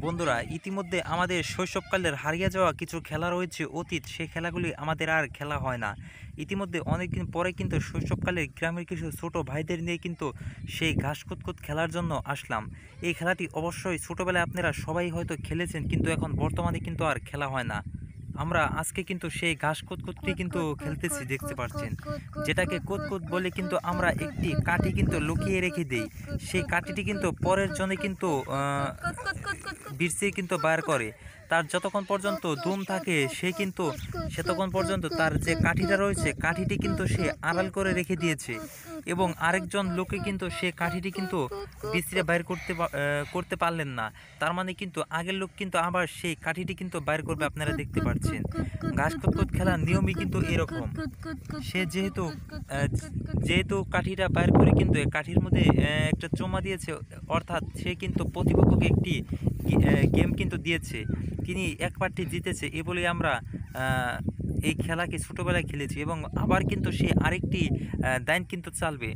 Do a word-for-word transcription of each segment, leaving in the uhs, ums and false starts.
বন্ধুরা, ইতিমধ্যে আমাদের শৈশবকালের হারিয়ে যাওয়া কিছু খেলা রয়েছে অতীত, সেই খেলাগুলি আমাদের আর খেলা হয় না। ইতিমধ্যে অনেকদিন পরে কিন্তু শৈশবকালের গ্রামের কিছু ছোট ভাইদের নিয়ে কিন্তু সেই ঘাস কুতকুত খেলার জন্য আসলাম। এই খেলাটি অবশ্যই ছোটোবেলায় আপনারা সবাই হয়তো খেলেছেন, কিন্তু এখন বর্তমানে কিন্তু আর খেলা হয় না। আমরা আজকে কিন্তু সেই ঘাস কুতকুতটি কিন্তু খেলতেছি, দেখতে পাচ্ছেন, যেটাকে কুতকুত বলে কিন্তু আমরা একটি কাঠি কিন্তু লুকিয়ে রেখে দেই। সেই কাঠিটি কিন্তু পরের জনে কিন্তু বিরসি কিন্তু বার করে। তার যতক্ষণ পর্যন্ত দুম থাকে সে কিন্তু সেতক্ষণ পর্যন্ত তার যে কাঠিটা রয়েছে কাঠিটি কিন্তু সে আড়াল করে রেখে দিয়েছে, এবং আরেকজন লোকে কিন্তু সে কাঠিটি কিন্তু বিছড়ে বাইর করতে করতে পারলেন না। তার মানে কিন্তু আগের লোক কিন্তু আবার সেই কাঠিটি কিন্তু বাইর করবে। আপনারা দেখতে পাচ্ছেন ঘাস কুতকুত খেলার নিয়মই কিন্তু এরকম। সে যেহেতু যেহেতু কাঠিটা বাইর করে কিন্তু কাঠির মধ্যে একটা চোমা দিয়েছে, অর্থাৎ সে কিন্তু প্রতিপক্ষকে একটি গেম কিন্তু দিয়েছে, তিনি এক পার্টি জিতেছে, এ বলে আমরা এই খেলাকে ছোটোবেলায় খেলেছি। এবং আবার কিন্তু সে আরেকটি দান কিন্তু চালবে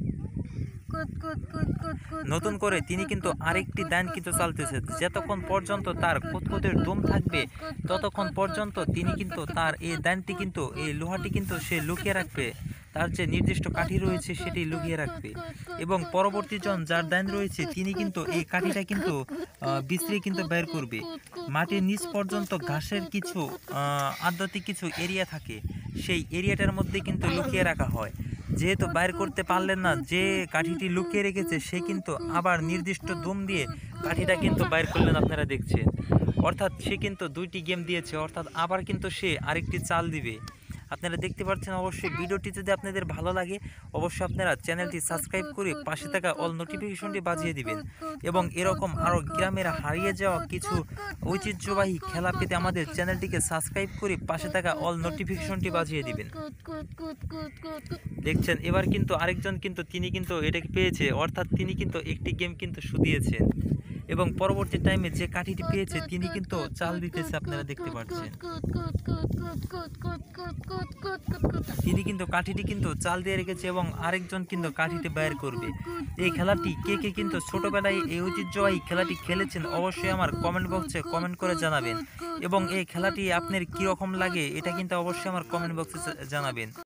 নতুন করে, তিনি কিন্তু আরেকটি দান কিন্তু চালতেছে। যতক্ষণ পর্যন্ত তার কুতকুতের দম থাকবে ততক্ষণ পর্যন্ত তিনি কিন্তু তার এই দানটি কিন্তু এই লোহাটি কিন্তু সে লুকিয়ে রাখবে, তার যে নির্দিষ্ট কাঠি রয়েছে সেটি লুকিয়ে রাখবে। এবং পরবর্তী জন যার দান রয়েছে তিনি কিন্তু এই কাঠিটা কিন্তু বিছড়ে কিন্তু বের করবে। মাটির নিচ পর্যন্ত ঘাসের কিছু আধ্যাত্মিক কিছু এরিয়া থাকে, সেই এরিয়াটার মধ্যে কিন্তু লুকিয়ে রাখা হয়। যেহেতু বাইর করতে পারলেন না, যে কাঠিটি লুকিয়ে রেখেছে সে কিন্তু আবার নির্দিষ্ট দম দিয়ে কাঠিটা কিন্তু বাইর করলেন, আপনারা দেখছেন। অর্থাৎ সে কিন্তু দুইটি গেম দিয়েছে, অর্থাৎ আবার কিন্তু সে আরেকটি চাল দিবে। আপনারা দেখতে পাচ্ছেন। অবশ্যই ভিডিওটি যদি আপনাদের ভালো লাগে অবশ্যই আপনারা চ্যানেলটি সাবস্ক্রাইব করে পাশে থাকা অল নোটিফিকেশনটি বাজিয়ে দিবেন, এবং এরকম আরও গ্রামের হারিয়ে যাওয়া কিছু ঐতিহ্যবাহী খেলা পেতে আমাদের চ্যানেলটিকে সাবস্ক্রাইব করে পাশে থাকা অল নোটিফিকেশনটি বাজিয়ে দিবেন। দেখছেন এবার কিন্তু আরেকজন কিন্তু তিনি কিন্তু এটাকে পেয়েছে, অর্থাৎ তিনি কিন্তু একটি গেম কিন্তু শুধিয়েছেন, এবং পরবর্তী টাইমে যে কাঠিটি পেয়েছে তিনি কিন্তু চাল দিতেছে। আপনারা দেখতে পাচ্ছেন তিনি কিন্তু কাঠিটি কিন্তু চাল দিয়ে রেখেছে, এবং আরেকজন কিন্তু কাঠিটি বাইর করবে। এই খেলাটি কে কে কিন্তু ছোটবেলায় এই ঐতিহ্যবাহী খেলাটি খেলেছেন অবশ্যই আমার কমেন্ট বক্সে কমেন্ট করে জানাবেন, এবং এই খেলাটি আপনার কীরকম লাগে এটা কিন্তু অবশ্যই আমার কমেন্ট বক্সে জানাবেন।